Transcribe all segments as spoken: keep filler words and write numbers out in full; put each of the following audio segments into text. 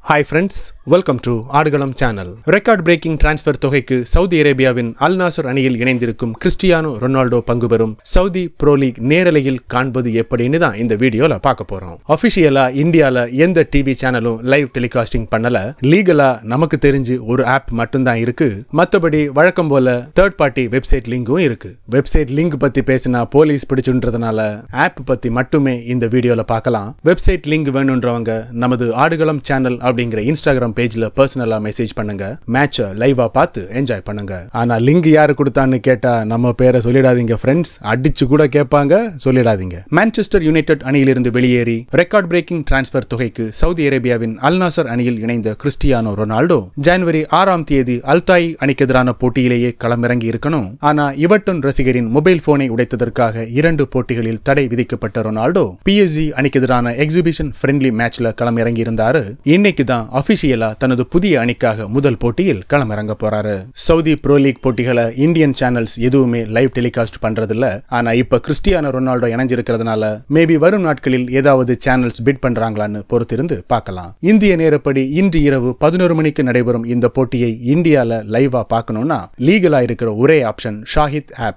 Hi friends, welcome to Adgalam channel. Record breaking transfer தொகைக்கு Saudi அரேபியாவின் Al-Nassr அணியில் இணைந்திருக்கும் கிறிஸ்டியானோ ரொனால்டோ பங்கு பெறும் சவுதி ப்ரோ லீக் நேரலையில் காண்பது எப்படின்னு தான் இந்த வீடியோல பார்க்க போறோம். ஆபீஷியலா இந்தியால எந்த டிவி சேனலும் லைவ் டெலிகாஸ்டிங் பண்ணல. லீகலா நமக்கு தெரிஞ்சு ஒரு ஆப் மட்டும் தான் இருக்கு. மத்தபடி வழக்கம் போல தேர்ட் பார்ட்டி வெப்சைட் லிங்கும் இருக்கு. வெப்சைட் லிங்க் பத்தி பேசினா போலீஸ் பிடிச்சுன்றதுனால ஆப் பத்தி மட்டுமே இந்த வீடியோல பார்க்கலாம். வெப்சைட் லிங்க் வேணும்ன்றவங்க நமது ஆடுகளம் சேனல் அப்படிங்கிற இன்ஸ்டாகிராம் பேஜ்ல பர்சனலா மெசேஜ் பண்ணுங்க. மேட்சை லைவா பார்த்து என்ஜாய் பண்ணுங்க. ஆனா லிங்க் யாரு கொடுத்தான்னு கேட்டா நம்ம பேரை சொல்லிடாதீங்க ஃப்ரெண்ட்ஸ். அடிச்சு கூட கேட்பாங்க, சொல்லிடாதீங்க. மான்செஸ்டர் யுனைடெட் அணியிலிருந்து வெளியேறி ரெக்கார்ட் பிரேக்கிங் டிரான்ஸ்பர் தொகைக்கு சவுதி அரேபியாவின் அல்-நாசர் அணியில் இணைந்த கிறிஸ்டியானோ ரொனால்டோ ஜனவரி ஆறாம் தேதி அல்தாய் அணிக்கு எதிரான போட்டியிலேயே களமிறங்கி இருக்கணும். ஆனா இவர்டன் ரசிகரின் மொபைல் போனை உடைத்ததற்காக இரண்டு போட்டிகளில் தடை விதிக்கப்பட்ட ரொனால்டோ பிஎஸ்ஜி அணிக்கு எதிரான எக்ஸிபிஷன் ஃப்ரெண்ட்லி மேட்ச்ல களமிறங்கி இருந்தாரு. இன்னைக்கு தான் அபிஷியலா தனது புதிய அணிக்காக முதல் போட்டியில் களமிறங்க போறாரு. சவுதி ப்ரோ லீக் போட்டிகளை இந்தியன் சேனல்ஸ் எதுவுமே லைவ் டெலிகாஸ்ட் பண்றதில்ல. ஆனா இப்ப கிறிஸ்டியானோ ரொனால்டோ இணைஞ்சிருக்கிறதுனால மேபி வரும் நாட்களில் ஏதாவது சேனல்ஸ் பிட் பண்றாங்களான்னு பொறுத்திருந்து பார்க்கலாம். இந்திய நேரப்படி இன்று இரவு பதினோரு மணிக்கு நடைபெறும் இந்த போட்டியை இந்தியால லைவா பார்க்கணும்னா லீகலா இருக்கிற ஒரே ஆப்ஷன் ஷாஹித் ஆப்.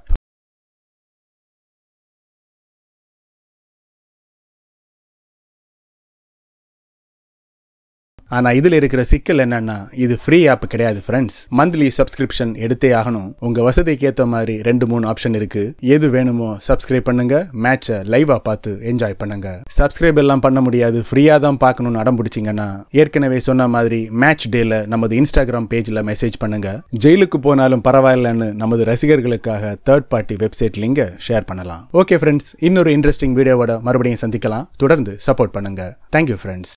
ஆனா இதுல இருக்கிற சிக்கல் என்னன்னா இது ஃப்ரீ ஆப் கிடையாது ஃப்ரெண்ட்ஸ். மந்த்லி சப்ஸ்கிரிப்ஷன் எடுத்தே ஆகணும். உங்க வசதிக்கு ஏத்த மாதிரி ரெண்டு மூணு ஆப்ஷன் இருக்கு. எது வேணுமோ சப்ஸ்கிரைப் பண்ணுங்க. மேட்சை லைவா பார்த்து என்ஜாய் பண்ணுங்க. சப்ஸ்கிரைப் எல்லாம் பண்ண முடியாது, ஃப்ரீயா தான் பார்க்கணும்னு அடம் பிடிச்சிங்கன்னா ஏற்கனவே சொன்ன மாதிரி மேட்ச் டேல நமது இன்ஸ்டாகிராம் பேஜ்ல மெசேஜ் பண்ணுங்க. ஜெயிலுக்கு போனாலும் பரவாயில்லன்னு நமது ரசிகர்களுக்காக தேர்ட் பார்ட்டி வெப்சைட் லிங்க ஷேர் பண்ணலாம். ஓகே ஃப்ரெண்ட்ஸ், இன்னொரு இன்ட்ரெஸ்டிங் வீடியோவோட மறுபடியும் சந்திக்கலாம். தொடர்ந்து சப்போர்ட் பண்ணுங்க. Thank you friends.